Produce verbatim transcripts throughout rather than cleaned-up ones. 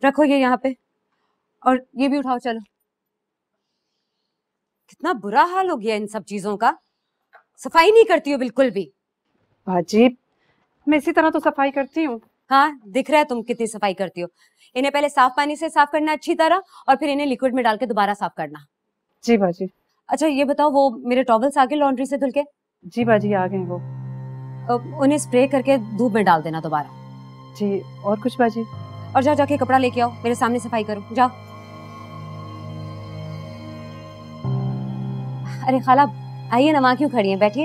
रखो ये यहाँ पे, और ये भी उठाओ। चलो, कितना बुरा हाल हो गया इन सब चीजों का। सफाई नहीं करती हो बिल्कुल भी। बाजी, मैं इसी तरह तो सफाई करती हूँ। हाँ, दिख रहा है तुम कितनी सफाई करती हो। इन्हें पहले साफ पानी से साफ करना अच्छी तरह, और फिर इन्हें लिक्विड में डाल के दोबारा साफ करना। जी बाजी। अच्छा ये बताओ, वो मेरे टॉवल्स आ गए लॉन्ड्री से धुल के? जी बाजी, आ गए वो। उन्हें स्प्रे करके धूप में डाल देना दोबारा। जी, और कुछ बाजी? और जाओ जाके कपड़ा लेके आओ, मेरे सामने सफाई करो, जाओ। अरे खाला आइए ना, वहां क्यों खड़ी हैं, बैठिए।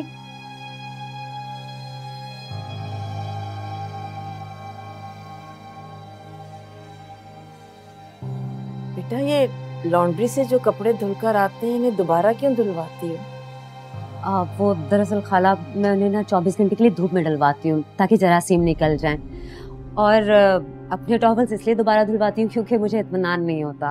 बेटा, ये लॉन्ड्री से जो कपड़े धुलकर आते हैं, इन्हें दोबारा क्यों धुलवाती हो? आ, वो दरअसल खाला मैं उन्हें ना चौबीस घंटे के लिए धूप में डलवाती हूँ ताकि जरासीम निकल जाएं, और अपने टॉवल्स इसलिए दोबारा धुलवाती हूँ क्योंकि मुझे इत्मीनान नहीं होता।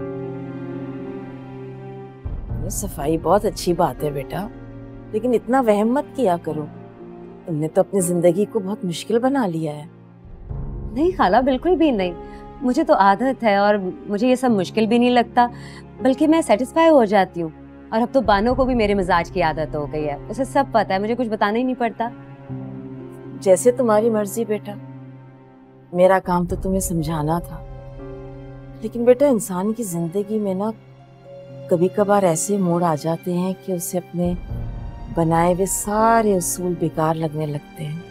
ये सफाई बहुत अच्छी बात है बेटा, लेकिन इतना वहम मत किया करो। तुमने तो अपनी जिंदगी को बहुत मुश्किल बना लिया है। नहीं खाला, बिल्कुल भी नहीं। मुझे तो आदत है और मुझे ये सब मुश्किल भी नहीं लगता, बल्कि मैं सेटिस्फाई हो जाती हूँ। और अब तो बानो को भी मेरे मिजाज की आदत हो गई है, उसे सब पता है, मुझे कुछ बताना ही नहीं पड़ता। जैसे तुम्हारी मर्जी बेटा, मेरा काम तो तुम्हें समझाना था। लेकिन बेटा, इंसान की जिंदगी में ना कभी कभार ऐसे मोड़ आ जाते हैं कि उसे अपने बनाए हुए सारे उसूल बेकार लगने लगते हैं,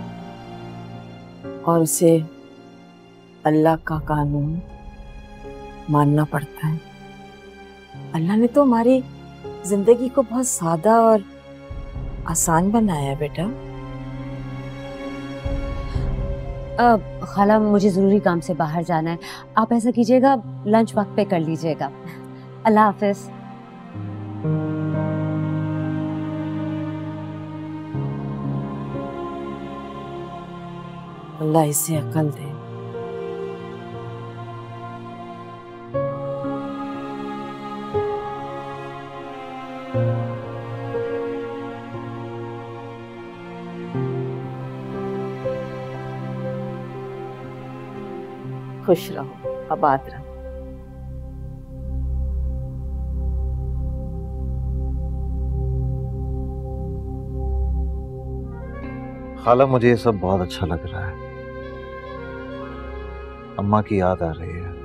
और उसे अल्लाह का कानून मानना पड़ता है। अल्लाह ने तो हमारी जिंदगी को बहुत सादा और आसान बनाया है बेटा। अब खाला मुझे जरूरी काम से बाहर जाना है, आप ऐसा कीजिएगा लंच वक्त पे कर लीजिएगा। अल्लाह हाफिज। अल्लाह इसे अकल दे। खुश रहो, आबाद रहो। खाला, मुझे ये सब बहुत अच्छा लग रहा है। अम्मा की याद आ रही है।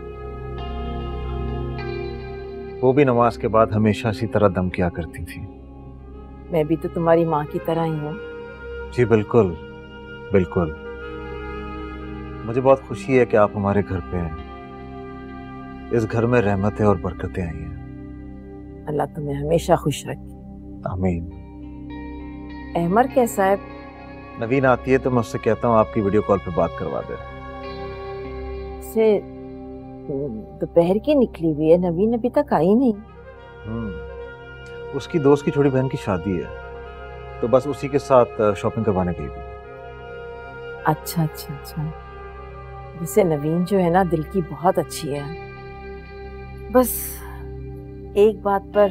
वो भी नमाज के बाद हमेशा इसी तरह दम किया करती थी। मैं भी तो तुम्हारी माँ की तरह ही हूँ। जी बिल्कुल बिल्कुल। मुझे बहुत खुशी है कि आप हमारे घर पे हैं। इस घर में रहमतें और बरकतें आई हैं। अल्लाह तुम्हें हमेशा खुश रखे। आमीन। अहमर कैसा है? नवीन आती है तो मैं उससे कहता हूँ आपकी वीडियो कॉल पे बात करवा दे। से दोपहर की निकली हुई है, नवीन अभी तक आई नहीं। हम्म उसकी दोस्त की छोटी बहन की शादी है, तो बस उसी के साथ शॉपिंग करवाने गई थी। अच्छा अच्छा अच्छा। वैसे नवीन जो है ना, दिल की बहुत अच्छी है। बस एक बात पर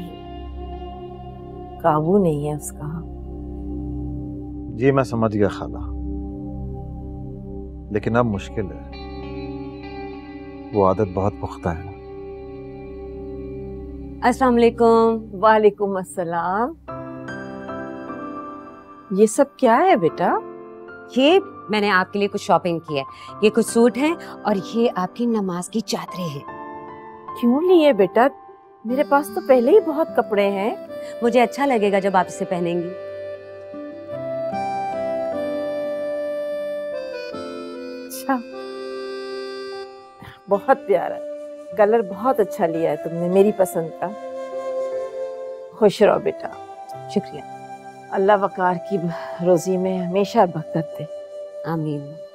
काबू नहीं है उसका। जी मैं समझ गया खाला, लेकिन अब मुश्किल है। वो आदत बहुत पुख्ता है। अस्सलाम वालेकुम। वालेकुम अस्सलाम। ये सब क्या है बेटा? ये मैंने आपके लिए कुछ शॉपिंग की है। ये कुछ सूट हैं और ये आपकी नमाज की चादरें हैं। क्यों लिए बेटा? मेरे पास तो पहले ही बहुत कपड़े हैं। मुझे अच्छा लगेगा जब आप इसे पहनेंगी। अच्छा, बहुत प्यारा कलर, बहुत अच्छा लिया है तुमने, मेरी पसंद का। खुश रहो बेटा। शुक्रिया। अल्लाह वकार की रोजी में हमेशा बरकत दे। आमीन।